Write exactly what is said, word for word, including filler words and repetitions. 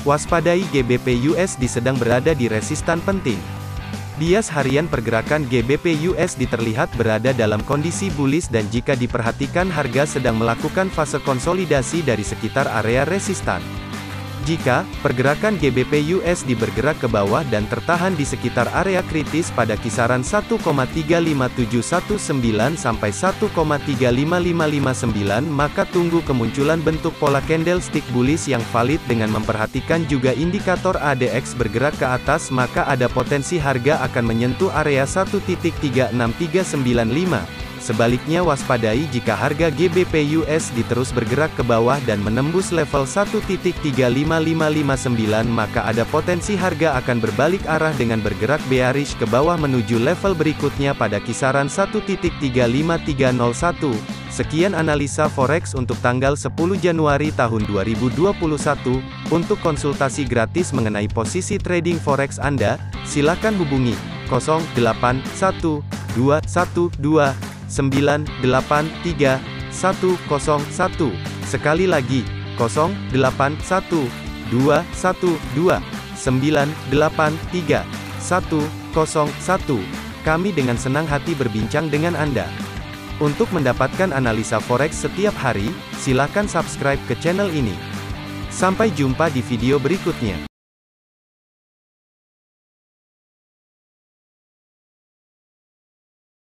Waspadai G B P U S D sedang berada di resistan penting. Bias harian pergerakan G B P U S D terlihat berada dalam kondisi bullish dan jika diperhatikan harga sedang melakukan fase konsolidasi dari sekitar area resistan. Jika pergerakan G B P U S D bergerak ke bawah dan tertahan di sekitar area kritis pada kisaran satu koma tiga lima tujuh satu sembilan sampai satu koma tiga lima lima lima sembilan, maka tunggu kemunculan bentuk pola candlestick bullish yang valid dengan memperhatikan juga indikator A D X bergerak ke atas, maka ada potensi harga akan menyentuh area satu titik tiga enam tiga sembilan lima. Sebaliknya waspadai jika harga G B P U S D terus bergerak ke bawah dan menembus level satu titik tiga lima lima lima sembilan, maka ada potensi harga akan berbalik arah dengan bergerak bearish ke bawah menuju level berikutnya pada kisaran satu titik tiga lima tiga nol satu. Sekian analisa forex untuk tanggal sepuluh Januari tahun dua ribu dua puluh satu. Untuk konsultasi gratis mengenai posisi trading forex Anda, silakan hubungi nol delapan satu dua satu dua sembilan delapan tiga satu nol satu. Sekali lagi, nol delapan satu dua satu dua sembilan delapan tiga satu nol satu. Kami dengan senang hati berbincang dengan Anda. Untuk mendapatkan analisa forex setiap hari, silakan subscribe ke channel ini. Sampai jumpa di video berikutnya.